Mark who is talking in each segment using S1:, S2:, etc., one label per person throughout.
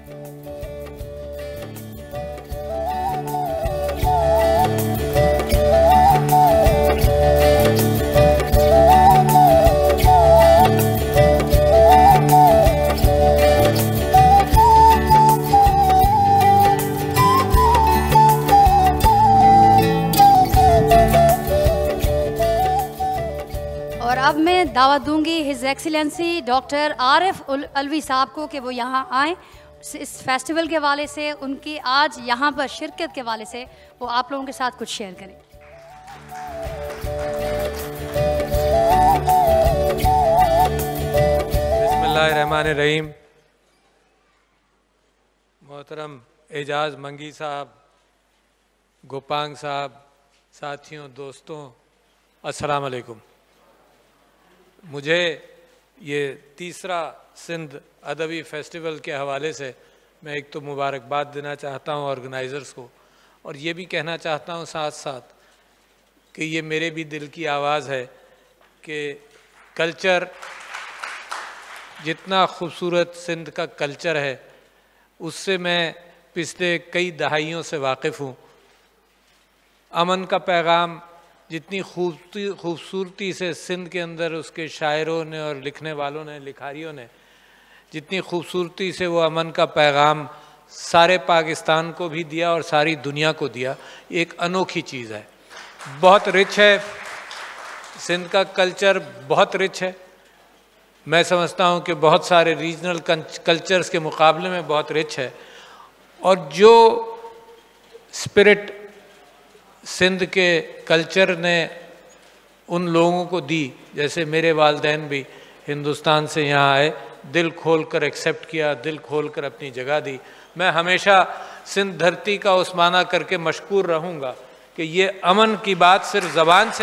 S1: اور اب میں دعوت دوں گی his excellency doctor Arif Alvi صاحب کو کہ وہ یہاں آئیں، اس فیسٹیول کے حوالے سے، ان کی آج یہاں پر شرکت کے حوالے سے وہ آپ لوگوں کے ساتھ کچھ شیئر کریں۔
S2: بسم اللہ الرحمن الرحیم۔ محترم اعجاز منگی صاحب، گوپانگ صاحب، ساتھیوں، دوستوں، السلام علیکم۔ مجھے یہ تیسرا سندھ ادبی فیسٹیول کے حوالے سے میں ایک تو مبارکباد دینا چاہتا ہوں آرگنائزرز کو، اور یہ بھی کہنا چاہتا ہوں ساتھ ساتھ کہ یہ میرے بھی دل کی آواز ہے کہ کلچر، جتنا خوبصورت سندھ کا کلچر ہے اس سے میں پچھلے کئی دہائیوں سے واقف ہوں۔ امن کا پیغام جتنی خوبصورتی سے سندھ کے اندر اس کے شاعروں نے اور لکھنے والوں نے، لکھاریوں نے جتنی خوبصورتی سے وہ امن کا پیغام سارے پاکستان کو بھی دیا اور ساری دنیا کو دیا، ایک انوکھی چیز ہے، بہت رچ ہے۔ سندھ کا کلچر بہت رچ ہے، میں سمجھتا ہوں کہ بہت سارے ریجنل کلچرز کے مقابلے میں بہت رچ ہے، اور جو اسپرٹ سندھ کے کلچر نے ان لوگوں کو دی، جیسے میرے والدین بھی ہندوستان سے یہاں آئے، دل کھول کر ایکسیپٹ کیا، دل کھول کر اپنی جگہ دی، میں ہمیشہ سندھ دھرتی کا عثمانہ کر کے مشکور رہوں گا کہ یہ امن کی بات صرف زبان سے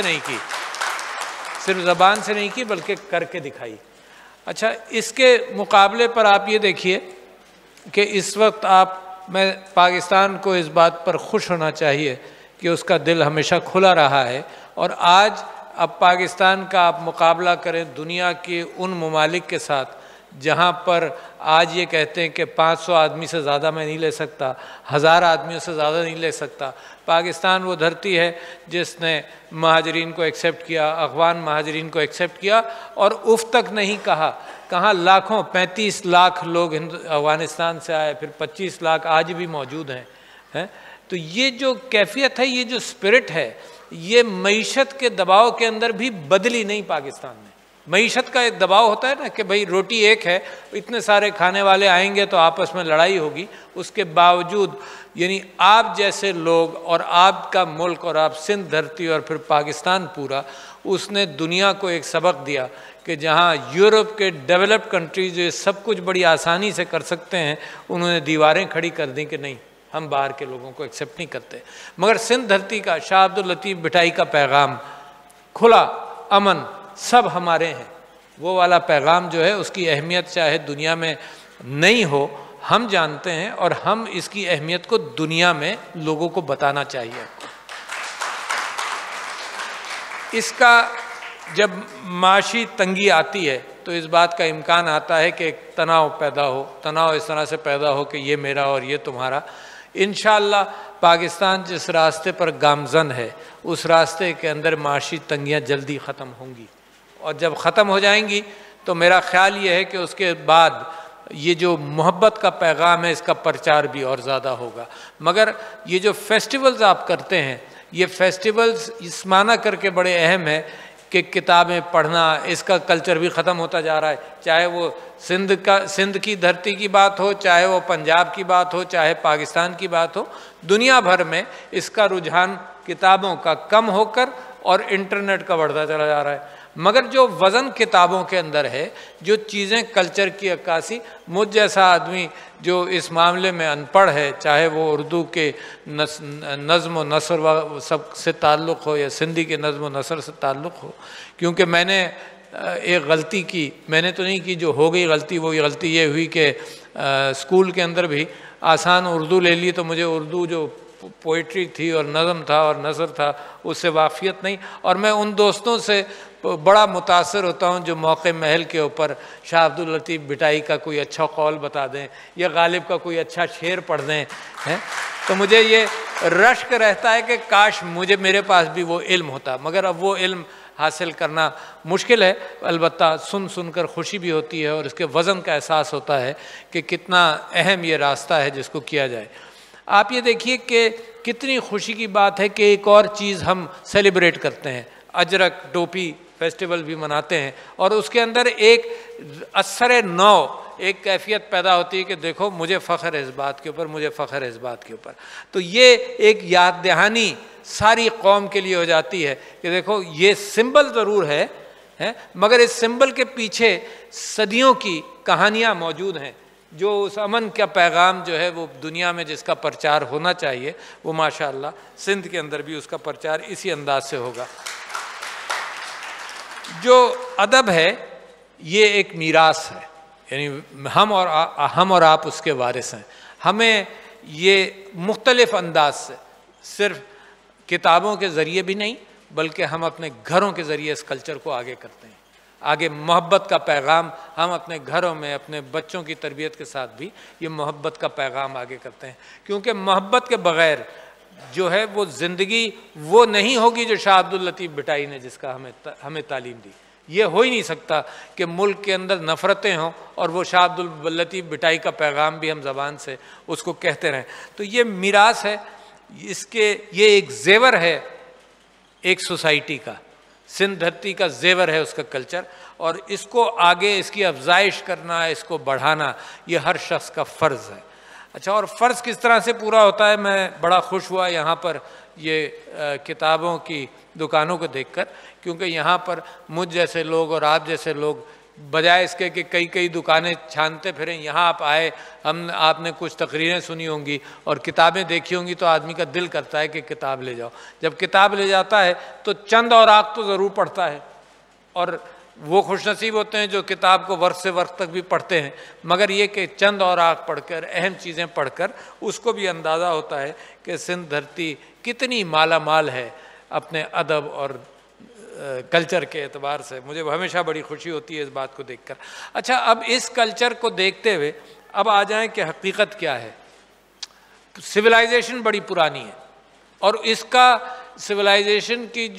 S2: نہیں کی بلکہ کر کے دکھائی۔ اچھا، اس کے مقابلے پر آپ یہ دیکھیے کہ اس وقت میں پاکستان کو اس بات پر خوش ہونا چاہیے کہ اس کا دل ہمیشہ کھلا رہا ہے، اور آج اب پاکستان کا آپ مقابلہ کریں دنیا کے ان ممالک کے ساتھ جہاں پر آج یہ کہتے ہیں کہ 500 آدمی سے زیادہ میں نہیں لے سکتا، 1000 آدمیوں سے زیادہ نہیں لے سکتا۔ پاکستان وہ دھرتی ہے جس نے مہاجرین کو ایکسیپٹ کیا، افغان مہاجرین کو ایکسیپٹ کیا، اور اف تک نہیں کہا، کہاں لاکھوں 35 لاکھ لوگ افغانستان سے آئے، پھر 25 لاکھ آج بھی موجود ہیں۔ تو یہ جو کیفیت ہے، یہ جو اسپرٹ ہے، یہ معیشت کے دباؤ کے اندر بھی بدلی نہیں پاکستان میں۔ معیشت کا ایک دباؤ ہوتا ہے نا کہ بھئی روٹی ایک ہے، اتنے سارے کھانے والے آئیں گے تو آپس میں لڑائی ہوگی، اس کے باوجود یعنی آپ جیسے لوگ اور آپ کا ملک اور آپ سندھ دھرتی اور پھر پاکستان پورا، اس نے دنیا کو ایک سبق دیا کہ جہاں یورپ کے ڈیولپڈ کنٹریز جو سب کچھ بڑی آسانی سے کر سکتے ہیں، انہوں نے دیواریں کھڑی کر دیں کہ نہیں، ہم باہر کے لوگوں کو ایکسیپٹ نہیں کرتے۔ مگر سندھ دھرتی کا شاہ عبداللطیف بھٹائی کا پیغام، کھلا، امن، سب ہمارے ہیں، وہ والا پیغام جو ہے اس کی اہمیت چاہے دنیا میں نہیں ہو، ہم جانتے ہیں، اور ہم اس کی اہمیت کو دنیا میں لوگوں کو بتانا چاہیے۔ اس کا جب معاشی تنگی آتی ہے تو اس بات کا امکان آتا ہے کہ ایک تناؤ پیدا ہو، تناؤ اس طرح سے پیدا ہو کہ یہ میرا اور یہ تمہارا۔ انشاءاللہ پاکستان جس راستے پر گامزن ہے، اس راستے کے اندر معاشی تنگیاں جلدی ختم ہوں گی، اور جب ختم ہو جائیں گی تو میرا خیال یہ ہے کہ اس کے بعد یہ جو محبت کا پیغام ہے اس کا پرچار بھی اور زیادہ ہوگا۔ مگر یہ جو فیسٹیولز آپ کرتے ہیں، یہ فیسٹیولز اس معنی کر کے بڑے اہم ہے کہ کتابیں پڑھنا، اس کا کلچر بھی ختم ہوتا جا رہا ہے، چاہے وہ سندھ کی دھرتی کی بات ہو، چاہے وہ پنجاب کی بات ہو، چاہے پاکستان کی بات ہو، دنیا بھر میں اس کا رجحان کتابوں کا کم ہو کر اور انٹرنیٹ کا بڑھتا چلا جا رہا ہے۔ مگر جو وزن کتابوں کے اندر ہے، جو چیزیں کلچر کی عکاسی، مجھ جیسا آدمی جو اس معاملے میں ان پڑھ ہے، چاہے وہ اردو کے نظم و نثر سب سے تعلق ہو یا سندھی کے نظم و نثر سے تعلق ہو، کیونکہ میں نے ایک غلطی کی، میں نے تو نہیں کی، جو ہو گئی غلطی، وہ غلطی یہ ہوئی کہ اسکول کے اندر بھی آسان اردو لے لی، تو مجھے اردو جو पोइट्री थी और नज़म था और नज़र था, उससे वाक़फ़ियत नहीं। और मैं उन दोस्तों से बड़ा मुतासर होता हूँ जो मौक़े महल के ऊपर शाह अब्दुल लतीफ़ भिटाई का कोई अच्छा कौल बता दें या गालिब का कोई अच्छा शेर पढ़ दें, हैं, तो मुझे ये रश्क रहता है कि काश मेरे पास भी वो इल्म होता। मगर अब वो इल्म हासिल करना मुश्किल है। अलबत्ता सुन कर खुशी भी होती है और इसके वज़न का एहसास होता है कि कितना अहम ये रास्ता है जिसको किया जाए। आप ये देखिए कि कितनी खुशी की बात है कि एक और चीज़ हम सेलिब्रेट करते हैं, अजरक टोपी फेस्टिवल भी मनाते हैं और उसके अंदर एक असर नौ एक कैफियत पैदा होती है कि देखो मुझे फ़ख्र है इस बात के ऊपर, मुझे फ़ख्र है इस बात के ऊपर। तो ये एक याद दहानी सारी कौम के लिए हो जाती है कि देखो ये सिंबल ज़रूर है मगर इस सिंबल के पीछे सदियों की कहानियाँ मौजूद हैं, जो उस अमन का पैगाम जो है वो दुनिया में जिसका प्रचार होना चाहिए वो माशाअल्लाह सिंध के अंदर भी उसका प्रचार इसी अंदाज से होगा। जो अदब है ये एक मीरास है, यानी हम और आप उसके वारिस हैं। हमें ये मुख्तलिफ अंदाज से सिर्फ किताबों के ज़रिए भी नहीं बल्कि हम अपने घरों के ज़रिए इस कल्चर को आगे करते हैं। आगे मोहब्बत का पैगाम हम अपने घरों में अपने बच्चों की तरबियत के साथ भी ये मोहब्बत का पैगाम आगे करते हैं, क्योंकि मोहब्बत के बग़ैर जो है वो ज़िंदगी वो नहीं होगी जो शाह अब्दुल लतीफ़ भिटाई ने जिसका हमें तालीम दी। ये हो ही नहीं सकता कि मुल्क के अंदर नफ़रतें हों और वो शाह अब्दुल लतीफ़ भिटाई का पैगाम भी हम ज़बान से उसको कहते रहें। तो ये मीरास है, ये एक ज़ेवर है एक सोसाइटी का, सिंध धरती का ज़ेवर है उसका कल्चर, और इसको आगे इसकी अफजाइश करना, इसको बढ़ाना ये हर शख्स का फ़र्ज़ है। अच्छा, और फ़र्ज़ किस तरह से पूरा होता है, मैं बड़ा खुश हुआ यहाँ पर ये किताबों की दुकानों को देखकर, क्योंकि यहाँ पर मुझ जैसे लोग और आप जैसे लोग बजाय इसके कि कई दुकानें छानते फिरें, यहाँ आप आए, आपने कुछ तकरीरें सुनी होंगी और किताबें देखी होंगी तो आदमी का दिल करता है कि किताब ले जाओ। जब किताब ले जाता है तो चंद और आग तो ज़रूर पढ़ता है, और वो खुशनसीब होते हैं जो किताब को वर्ष से वर्ष तक भी पढ़ते हैं, मगर ये कि चंद और आग पढ़कर, अहम चीज़ें पढ़कर उसको भी अंदाज़ा होता है कि सिंध धरती कितनी माला माल है अपने अदब और कल्चर के एतबार से। मुझे हमेशा बड़ी खुशी होती है इस बात को देखकर। अच्छा, अब इस कल्चर को देखते हुए अब आ जाएं कि हकीकत क्या है। सिविलाइजेशन बड़ी पुरानी है और इसका सिविलाइजेशन की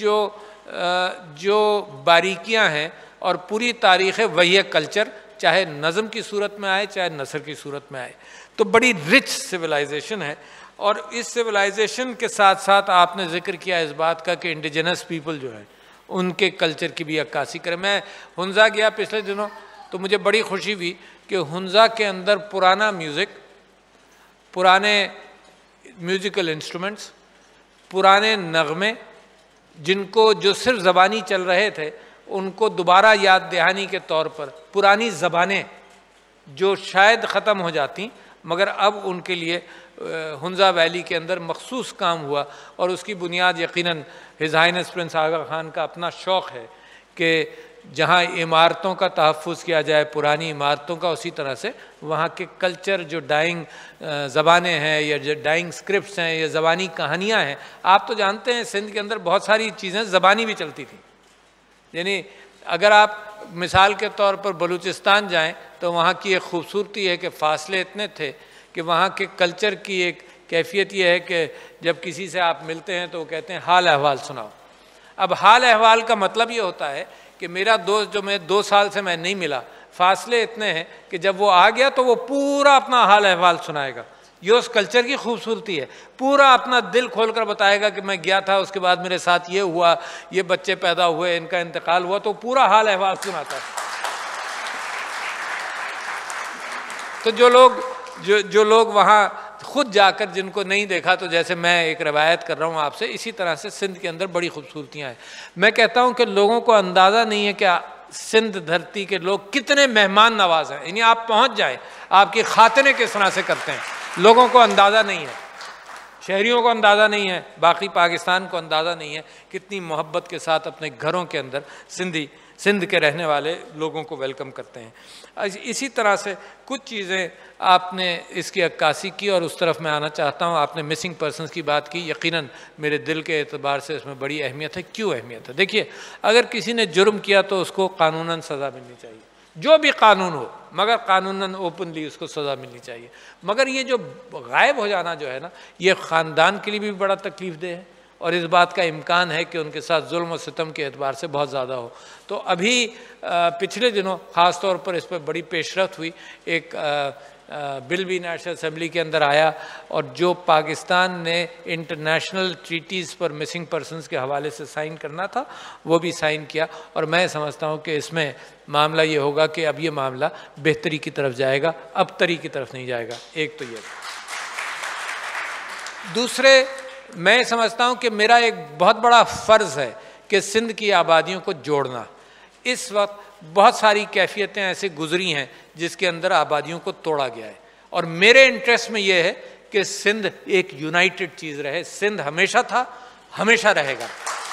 S2: जो बारीकियां हैं और पूरी तारीख़ है वही है कल्चर, चाहे नज़म की सूरत में आए चाहे नसर की सूरत में आए, तो बड़ी रिच सिविलाइजेशन है। और इस सिविलाइजेशन के साथ साथ आपने ज़िक्र किया इस बात का कि इंडिजिनस पीपल जो है उनके कल्चर की भी अक्कासी करें। मैं हुंज़ा गया पिछले दिनों तो मुझे बड़ी खुशी हुई कि हुंज़ा के अंदर पुराना म्यूज़िक, पुराने म्यूज़िकल इंस्ट्रूमेंट्स, पुराने नगमे जो सिर्फ ज़बानी चल रहे थे उनको दोबारा याद दहानी के तौर पर पुरानी ज़बानें जो शायद ख़त्म हो जाती मगर अब उनके लिए हुंज़ा वैली के अंदर मखसूस काम हुआ, और उसकी बुनियाद यकीनन his highness prince Aga Khan का अपना शौक़ है कि जहाँ इमारतों का तहफ़्फ़ुज़ किया जाए, पुरानी इमारतों का, उसी तरह से वहाँ के कल्चर जो डाइंग ज़बानें हैं या जो डाइंग स्क्रिप्ट्स हैं या ज़बानी कहानियाँ हैं। आप तो जानते हैं सिंध के अंदर बहुत सारी चीज़ें ज़बानी भी चलती थी, यानी अगर आप मिसाल के तौर पर बलूचिस्तान जाएं तो वहाँ की एक खूबसूरती है कि फ़ासले इतने थे कि वहाँ के कल्चर की एक कैफियत ये है कि जब किसी से आप मिलते हैं तो वो कहते हैं हाल अहवाल सुनाओ। अब हाल अहवाल का मतलब ये होता है कि मेरा दोस्त जो मैं 2 साल से मैं नहीं मिला, फ़ासले इतने हैं कि जब वो आ गया तो वो पूरा अपना हाल अहवाल सुनाएगा। ये उस कल्चर की खूबसूरती है, पूरा अपना दिल खोल कर बताएगा कि मैं गया था, उसके बाद मेरे साथ ये हुआ, ये बच्चे पैदा हुए, इनका इंतकाल हुआ, तो पूरा हाल अहवाल सुनाता है। तो जो लोग वहाँ खुद जाकर जिनको नहीं देखा, तो जैसे मैं एक रवायत कर रहा हूँ आपसे, इसी तरह से सिंध के अंदर बड़ी खूबसूरतियाँ हैं। मैं कहता हूँ कि लोगों को अंदाज़ा नहीं है कि सिंध धरती के लोग कितने मेहमान नवाज हैं। यानी आप पहुँच जाए, आपकी खातिरें किस तरह से करते हैं, लोगों को अंदाज़ा नहीं है, शहरियों को अंदाज़ा नहीं है, बाकी पाकिस्तान को अंदाज़ा नहीं है कितनी मोहब्बत के साथ अपने घरों के अंदर सिंधी سندھ کے رہنے والے لوگوں کو ویلکم کرتے ہیں۔ اسی طرح سے کچھ چیزیں آپ نے اس کی عکاسی کی اور اس طرف میں آنا چاہتا ہوں۔ آپ نے مسنگ پرسنز کی بات کی، یقیناً میرے دل کے اعتبار سے اس میں بڑی اہمیت ہے۔ کیوں اہمیت ہے؟ دیکھیے، اگر کسی نے جرم کیا تو اس کو قانوناً سزا ملنی چاہیے، جو بھی قانون ہو، مگر قانوناً اوپنلی اس کو سزا ملنی چاہیے۔ مگر یہ جو غائب ہو جانا جو ہے نا، یہ خاندان کے لیے بھی بڑا تکلیف دہ ہے، اور اس بات کا امکان ہے کہ ان کے ساتھ ظلم و ستم کے اعتبار سے بہت زیادہ ہو۔ تو ابھی پچھلے دنوں خاص طور پر اس پہ بڑی پیش رفت ہوئی، ایک بل بھی نیشنل اسمبلی کے اندر آیا، اور جو پاکستان نے انٹرنیشنل ٹریٹیز پر مسنگ پرسنز کے حوالے سے سائن کرنا تھا وہ بھی سائن کیا، اور میں سمجھتا ہوں کہ اس میں معاملہ یہ ہوگا کہ اب یہ معاملہ بہتری کی طرف جائے گا، ابتری کی طرف نہیں جائے گا۔ ایک تو یہ۔ دوسرے، میں سمجھتا ہوں کہ میرا ایک بہت بڑا فرض ہے کہ سندھ کی آبادیوں کو جوڑنا۔ اس وقت بہت ساری کیفیتیں ایسے گزری ہیں جس کے اندر آبادیوں کو توڑا گیا ہے، اور میرے انٹرسٹ میں یہ ہے کہ سندھ ایک یونائٹڈ چیز رہے۔ سندھ ہمیشہ تھا، ہمیشہ رہے گا۔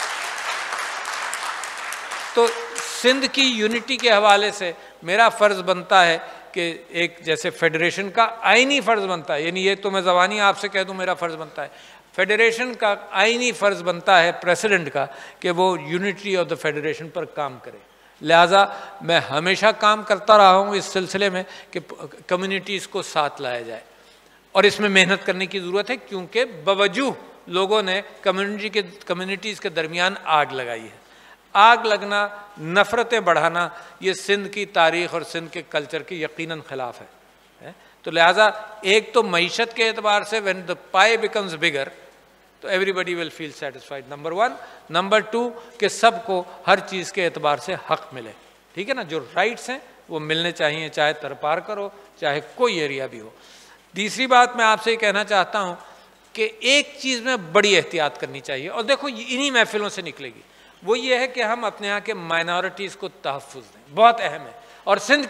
S2: تو سندھ کی یونٹی کے حوالے سے میرا فرض بنتا ہے کہ ایک جیسے فیڈریشن کا آئینی فرض بنتا ہے، یعنی یہ تو میں زبانی آپ سے کہہ دوں میرا فرض بنتا ہے، فیڈریشن کا آئینی فرض بنتا ہے پریسیڈنٹ کا کہ وہ یونٹری آف دا فیڈریشن پر کام کرے۔ لہٰذا میں ہمیشہ کام کرتا رہا ہوں اس سلسلے میں کہ کمیونٹیز کو ساتھ لایا جائے، اور اس میں محنت کرنے کی ضرورت ہے، کیونکہ باوجود لوگوں نے کمیونٹیز کے درمیان آگ لگائی ہے۔ آگ لگنا، نفرتیں بڑھانا، یہ سندھ کی تاریخ اور سندھ کے کلچر کے یقیناً خلاف ہے۔ تو لہٰذا ایک تو معیشت کے اعتبار سے when the pie becomes bigger تو everybody will feel satisfied، number 1۔ Number 2 کہ سب کو ہر چیز کے اعتبار سے حق ملے، ٹھیک ہے نا، جو رائٹس ہیں وہ ملنے چاہیے، چاہے ترپار کرو، چاہے کوئی ایریا بھی ہو۔ تیسری بات میں آپ سے یہ کہنا چاہتا ہوں کہ ایک چیز میں بڑی احتیاط کرنی چاہیے، اور دیکھو انہی محفلوں سے نکلے گی، وہ یہ ہے کہ ہم اپنے یہاں کے مائنورٹیز کو تحفظ دیں، بہت اہم ہے۔ اور سندھ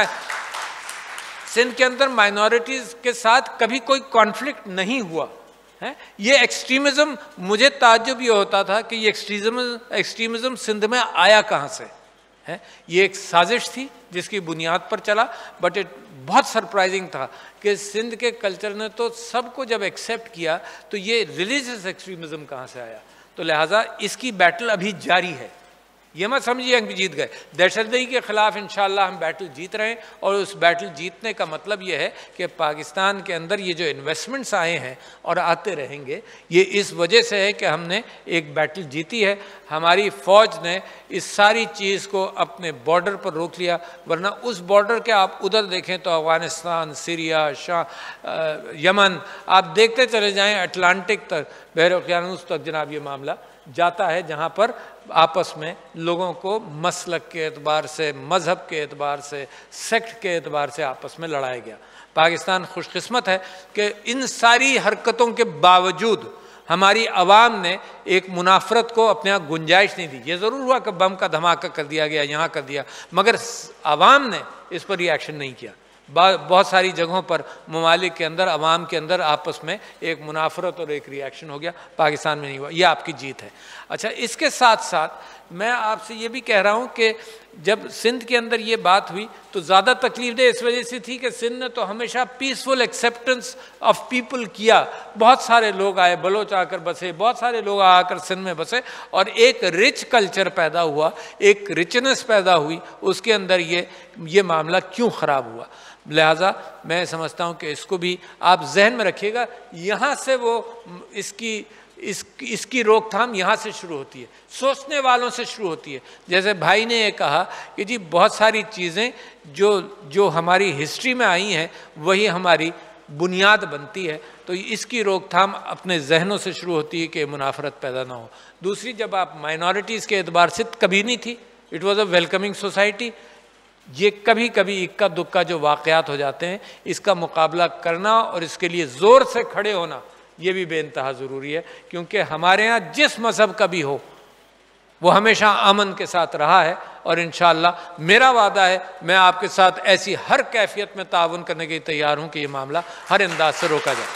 S2: کے اندر مائنورٹیز کے ساتھ کبھی کوئی کانفلکٹ نہیں ہوا ہے۔ یہ ایکسٹریمزم، مجھے تعجب یہ ہوتا تھا کہ یہ ایکسٹریمزم سندھ میں آیا کہاں سے ہے۔ یہ ایک سازش تھی جس کی بنیاد پر چلا، بٹ بہت سرپرائزنگ تھا کہ سندھ کے کلچر نے تو سب کو جب ایکسیپٹ کیا تو یہ ریلیجیس ایکسٹریمزم کہاں سے آیا۔ تو لہٰذا اس کی بیٹل ابھی جاری ہے، یہ مت سمجھیے ہم جیت گئے۔ دہشت گردی کے خلاف انشاءاللہ ہم بیٹل جیت رہے ہیں، اور اس بیٹل جیتنے کا مطلب یہ ہے کہ پاکستان کے اندر یہ جو انویسٹمنٹس آئے ہیں اور آتے رہیں گے، یہ اس وجہ سے ہے کہ ہم نے ایک بیٹل جیتی ہے۔ ہماری فوج نے اس ساری چیز کو اپنے بارڈر پر روک لیا، ورنہ اس بارڈر کے آپ ادھر دیکھیں تو افغانستان، سیریا، یمن، آپ دیکھتے چلے جائیں اٹلانٹک تک، بحر اقیانوس تک جناب یہ معاملہ جاتا ہے، جہاں پر آپس میں لوگوں کو مسلک کے اعتبار سے، مذہب کے اعتبار سے، سیکٹ کے اعتبار سے آپس میں لڑایا گیا۔ پاکستان خوش قسمت ہے کہ ان ساری حرکتوں کے باوجود ہماری عوام نے ایک منافرت کو اپنے یہاں گنجائش نہیں دی۔ یہ ضرور ہوا کہ بم کا دھماکہ کر دیا گیا، یہاں کر دیا، مگر عوام نے اس پر ریئیکشن نہیں کیا۔ بہت ساری جگہوں پر ممالک کے اندر عوام کے اندر آپس میں ایک منافرت اور ایک ریئیکشن ہو گیا، پاکستان میں نہیں ہوا۔ یہ آپ کی جیت ہے۔ اچھا، اس کے ساتھ ساتھ میں آپ سے یہ بھی کہہ رہا ہوں کہ جب سندھ کے اندر یہ بات ہوئی تو زیادہ تکلیف دہ اس وجہ سے تھی کہ سندھ نے تو ہمیشہ پیسفل ایکسیپٹنس آف پیپل کیا، بہت سارے لوگ آئے، بلوچ آ کر بسے، بہت سارے لوگ آ کر سندھ میں بسے، اور ایک رچ کلچر پیدا ہوا، ایک رچنس پیدا ہوئی، اس کے اندر یہ معاملہ کیوں خراب ہوا۔ لہٰذا میں سمجھتا ہوں کہ اس کو بھی آپ ذہن میں رکھیے گا، یہاں سے وہ اس کی روک تھام یہاں سے شروع ہوتی ہے، سوچنے والوں سے شروع ہوتی ہے۔ جیسے بھائی نے یہ کہا کہ جی بہت ساری چیزیں جو ہماری ہسٹری میں آئی ہیں وہی ہماری بنیاد بنتی ہے، تو اس کی روک تھام اپنے ذہنوں سے شروع ہوتی ہے کہ منافرت پیدا نہ ہو۔ دوسری، جب آپ مائنورٹیز کے اعتبار سے کبھی نہیں تھی، it was a welcoming society. یہ کبھی کبھی اکا دکا جو واقعات ہو جاتے ہیں، اس کا مقابلہ کرنا اور اس کے لیے زور سے کھڑے ہونا، یہ بھی بے انتہا ضروری ہے، کیونکہ ہمارے ہاں جس مذہب کا بھی ہو وہ ہمیشہ امن کے ساتھ رہا ہے، اور انشاءاللہ میرا وعدہ ہے میں آپ کے ساتھ ایسی ہر کیفیت میں تعاون کرنے کے لیے تیار ہوں کہ یہ معاملہ ہر انداز سے روکا جائے۔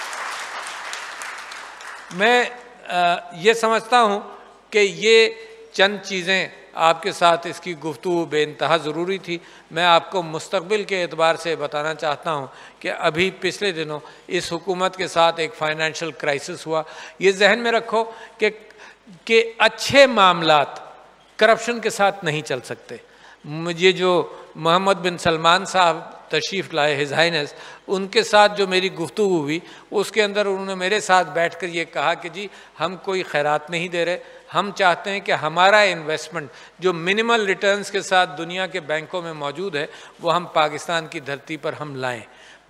S2: میں یہ سمجھتا ہوں کہ یہ چند چیزیں آپ کے ساتھ اس کی گفتگو بے انتہا ضروری تھی۔ میں آپ کو مستقبل کے اعتبار سے بتانا چاہتا ہوں کہ ابھی پچھلے دنوں اس حکومت کے ساتھ ایک فائنینشیل کرائسس ہوا۔ یہ ذہن میں رکھو کہ اچھے معاملات کرپشن کے ساتھ نہیں چل سکتے۔ مجھے جو محمد بن سلمان صاحب تشریف لائے ہز ہائنس، ان کے ساتھ جو میری گفتگو ہوئی اس کے اندر انہوں نے میرے ساتھ بیٹھ کر یہ کہا کہ جی ہم کوئی خیرات نہیں دے رہے، ہم چاہتے ہیں کہ ہمارا انویسٹمنٹ جو منیمل ریٹرنز کے ساتھ دنیا کے بینکوں میں موجود ہے وہ ہم پاکستان کی دھرتی پر ہم لائیں۔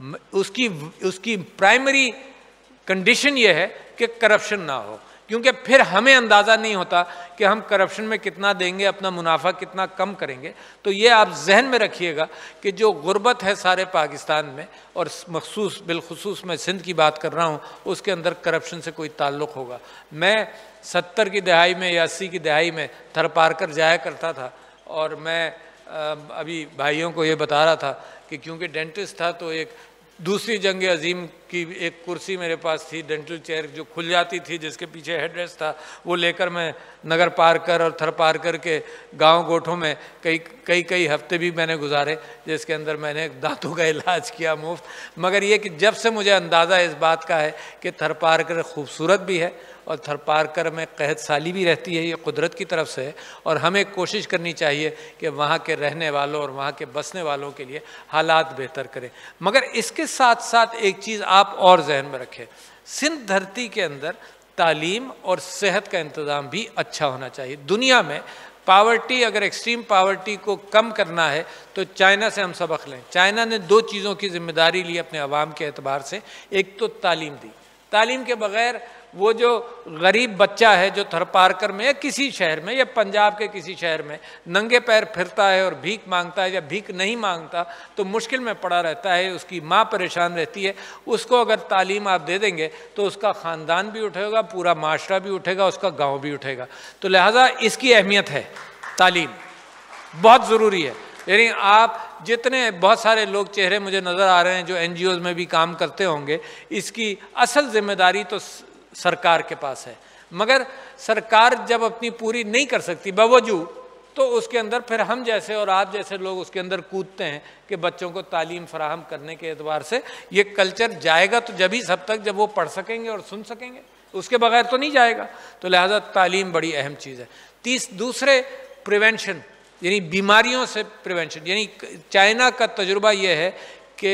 S2: اس کی پرائمری کنڈیشن یہ ہے کہ کرپشن نہ ہو، کیونکہ پھر ہمیں اندازہ نہیں ہوتا کہ ہم کرپشن میں کتنا دیں گے، اپنا منافع کتنا کم کریں گے۔ تو یہ آپ ذہن میں رکھیے گا کہ جو غربت ہے سارے پاکستان میں، اور بالخصوص میں سندھ کی بات کر رہا ہوں، اس کے اندر کرپشن سے کوئی تعلق ہوگا۔ میں 70 کی دہائی میں یا 80 کی دہائی میں تھر پار کر جایا کرتا تھا، اور میں ابھی بھائیوں کو یہ بتا رہا تھا کہ کیونکہ ڈینٹسٹ تھا تو ایک دوسری جنگ عظیم کی ایک کرسی میرے پاس تھی، ڈینٹل چیئر جو کھل جاتی تھی، جس کے پیچھے ہیڈ ریسٹ تھا، وہ لے کر میں نگر پار کر اور تھر پار کر کے گاؤں گوٹھوں میں کئی ہفتے بھی میں نے گزارے، جس کے اندر میں نے دانتوں کا علاج کیا مفت۔ مگر یہ کہ جب سے مجھے اندازہ اس بات کا ہے کہ تھر پار کر خوبصورت بھی ہے اور تھر پار کر میں قحط سالی بھی رہتی ہے، یہ قدرت کی طرف سے ہے، اور ہمیں کوشش کرنی چاہیے کہ وہاں کے رہنے والوں اور وہاں کے بسنے والوں کے لیے حالات بہتر کریں۔ مگر اس کے ساتھ ساتھ ایک چیز آپ اور ذہن میں رکھیں، سندھ دھرتی کے اندر تعلیم اور صحت کا انتظام بھی اچھا ہونا چاہیے۔ دنیا میں پاورٹی، اگر ایکسٹریم پاورٹی کو کم کرنا ہے تو چائنا سے ہم سبق لیں۔ چائنا نے 2 چیزوں کی ذمہ داری لی اپنے عوام کے اعتبار سے، ایک تو تعلیم دی۔ تعلیم کے بغیر وہ جو غریب بچہ ہے جو تھر پار کر میں یا کسی شہر میں یا پنجاب کے کسی شہر میں ننگے پیر پھرتا ہے اور بھیک مانگتا ہے یا بھیک نہیں مانگتا تو مشکل میں پڑا رہتا ہے، اس کی ماں پریشان رہتی ہے، اس کو اگر تعلیم آپ دے دیں گے تو اس کا خاندان بھی اٹھے گا، پورا معاشرہ بھی اٹھے گا، اس کا گاؤں بھی اٹھے گا۔ تو لہٰذا اس کی اہمیت ہے، تعلیم بہت ضروری ہے۔ یعنی آپ جتنے بہت سارے لوگ چہرے مجھے نظر آ رہے ہیں جو این جی اوز میں بھی کام کرتے ہوں گے، اس کی اصل ذمہ داری تو سرکار کے پاس ہے، مگر سرکار جب اپنی پوری نہیں کر سکتی باوجود، تو اس کے اندر پھر ہم جیسے اور آپ جیسے لوگ اس کے اندر کودتے ہیں کہ بچوں کو تعلیم فراہم کرنے کے اعتبار سے یہ کلچر جائے گا تو جبھی سب تک جب وہ پڑھ سکیں گے اور سن سکیں گے، اس کے بغیر تو نہیں جائے گا۔ تو لہٰذا تعلیم بڑی اہم چیز ہے۔ دوسرے پریونشن، یعنی بیماریوں سے پریونشن، یعنی چائنا کا تجربہ یہ ہے کہ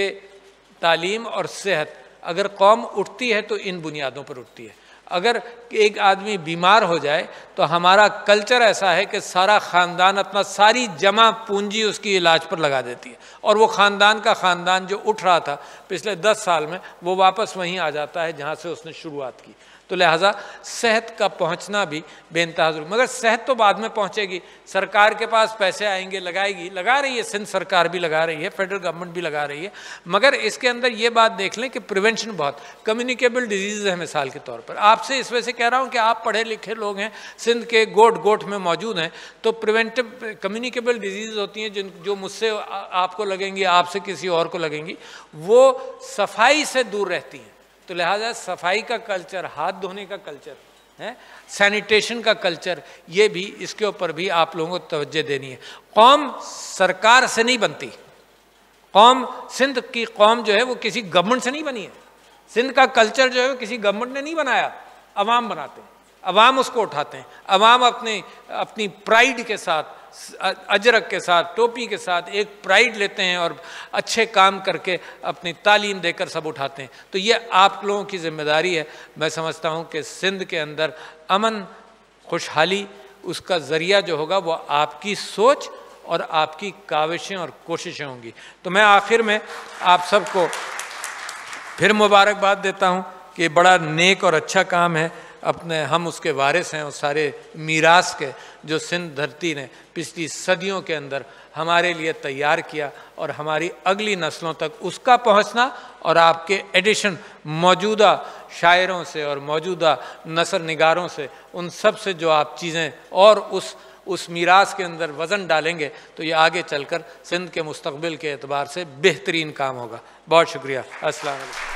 S2: تعلیم اور صحت اگر قوم اٹھتی ہے تو ان بنیادوں پر اٹھتی ہے۔ اگر ایک آدمی بیمار ہو جائے تو ہمارا کلچر ایسا ہے کہ سارا خاندان اپنا ساری جمع پونجی اس کی علاج پر لگا دیتی ہے، اور وہ خاندان کا خاندان جو اٹھ رہا تھا پچھلے 10 سال میں وہ واپس وہیں آ جاتا ہے جہاں سے اس نے شروعات کی۔ تو لہٰذا صحت کا پہنچنا بھی بے انتہا ضروری، مگر صحت تو بعد میں پہنچے گی، سرکار کے پاس پیسے آئیں گے، لگائے گی، لگا رہی ہے، سندھ سرکار بھی لگا رہی ہے، فیڈرل گورنمنٹ بھی لگا رہی ہے، مگر اس کے اندر یہ بات دیکھ لیں کہ پریونشن بہت کمیونیکیبل ڈیزیز ہے۔ مثال کے طور پر آپ سے اس وجہ سے کہہ رہا ہوں کہ آپ پڑھے لکھے لوگ ہیں، سندھ کے گوٹ گوٹ میں موجود ہیں، تو پریونٹیو کمیونیکیبل ڈیزیز ہوتی ہیں جو مجھ سے آپ کو لگیں گی، آپ سے کسی اور کو لگیں گی، وہ صفائی سے دور رہتی ہیں۔ تو لہٰذا صفائی کا کلچر، ہاتھ دھونے کا کلچر ہے، سینیٹیشن کا کلچر، یہ بھی اس کے اوپر بھی آپ لوگوں کو توجہ دینی ہے۔ قوم سرکار سے نہیں بنتی، قوم سندھ کی قوم جو ہے وہ کسی گورنمنٹ سے نہیں بنی ہے، سندھ کا کلچر جو ہے وہ کسی گورنمنٹ نے نہیں بنایا، عوام بناتے ہیں، عوام اس کو اٹھاتے ہیں، عوام اپنی پرائیڈ کے ساتھ، اجرک کے ساتھ، ٹوپی کے ساتھ ایک پرائیڈ لیتے ہیں اور اچھے کام کر کے اپنی تعلیم دے کر سب اٹھاتے ہیں۔ تو یہ آپ لوگوں کی ذمہ داری ہے۔ میں سمجھتا ہوں کہ سندھ کے اندر امن، خوشحالی، اس کا ذریعہ جو ہوگا وہ آپ کی سوچ اور آپ کی کاوشیں اور کوششیں ہوں گی۔ تو میں آخر میں آپ سب کو پھر مبارکباد دیتا ہوں کہ بڑا نیک اور اچھا کام ہے، ہم اس کے وارث ہیں، اس سارے میراث کے جو سندھ دھرتی نے پچھلی صدیوں کے اندر ہمارے لیے تیار کیا، اور ہماری اگلی نسلوں تک اس کا پہنچنا، اور آپ کے ایڈیشن موجودہ شاعروں سے اور موجودہ نثر نگاروں سے، ان سب سے جو آپ چیزیں اور اس میراث کے اندر وزن ڈالیں گے تو یہ آگے چل کر سندھ کے مستقبل کے اعتبار سے بہترین کام ہوگا۔ بہت شکریہ، السلام علیکم۔